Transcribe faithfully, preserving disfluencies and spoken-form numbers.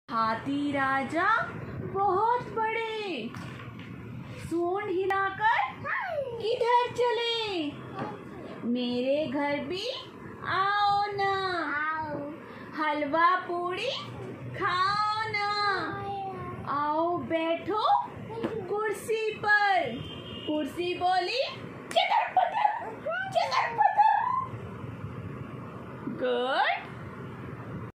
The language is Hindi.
हाथी राजा बहुत बड़े, सूंड हिलाकर किधर चले? मेरे घर भी आओ ना, हलवा पूड़ी खाओ ना। आओ बैठो कुर्सी पर। कुर्सी बोली चितर पतर चितर पतर। गुड।